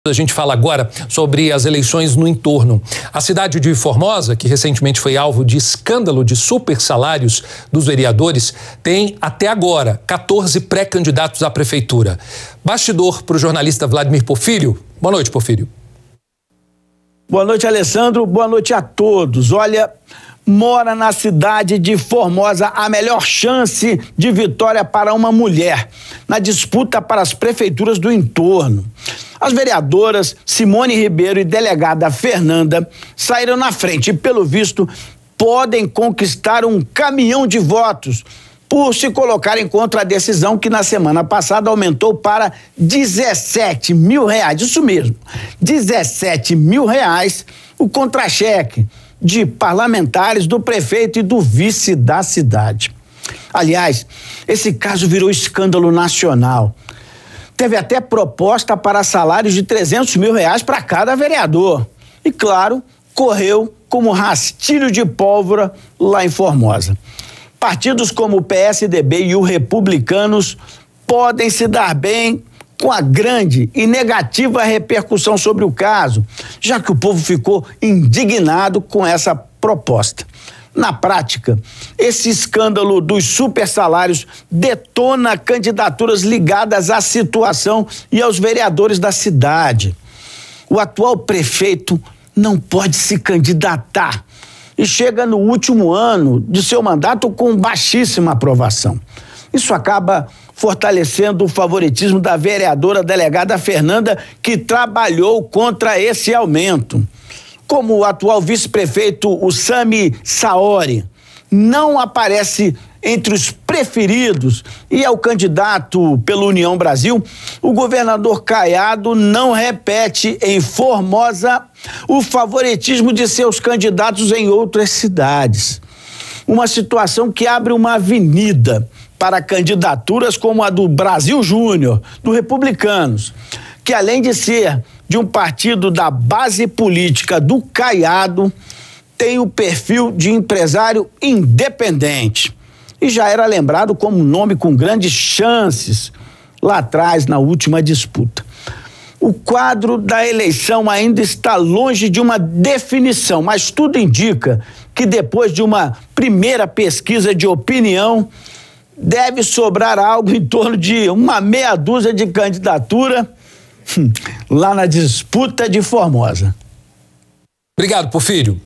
A gente fala agora sobre as eleições no entorno. A cidade de Formosa, que recentemente foi alvo de escândalo de super salários dos vereadores, tem até agora 14 pré-candidatos à prefeitura. Bastidor para o jornalista Vladimir Porfírio. Boa noite, Porfírio. Boa noite, Alessandro. Boa noite a todos. Olha, mora na cidade de Formosa a melhor chance de vitória para uma mulher na disputa para as prefeituras do entorno. As vereadoras Simone Ribeiro e delegada Fernanda saíram na frente e, pelo visto, podem conquistar um caminhão de votos por se colocarem contra a decisão que na semana passada aumentou para R$17 mil. Isso mesmo, R$17 mil o contra-cheque de parlamentares, do prefeito e do vice da cidade. Aliás, esse caso virou escândalo nacional. Teve até proposta para salários de R$300 mil para cada vereador. E, claro, correu como rastilho de pólvora lá em Formosa. Partidos como o PSDB e o Republicanos podem se dar bem com a grande e negativa repercussão sobre o caso, já que o povo ficou indignado com essa proposta. Na prática, esse escândalo dos super salários detona candidaturas ligadas à situação e aos vereadores da cidade. O atual prefeito não pode se candidatar e chega no último ano de seu mandato com baixíssima aprovação. Isso acaba fortalecendo o favoritismo da vereadora delegada Fernanda, que trabalhou contra esse aumento. Como o atual vice-prefeito, o Sami Saori, não aparece entre os preferidos e é o candidato pela União Brasil, o governador Caiado não repete em Formosa o favoritismo de seus candidatos em outras cidades. Uma situação que abre uma avenida para candidaturas como a do Brasil Júnior, do Republicanos, que além de ser de um partido da base política do Caiado, tem o perfil de empresário independente. E já era lembrado como um nome com grandes chances lá atrás, na última disputa. O quadro da eleição ainda está longe de uma definição, mas tudo indica que depois de uma primeira pesquisa de opinião, deve sobrar algo em torno de uma meia dúzia de candidatura lá na disputa de Formosa. Obrigado, Porfírio.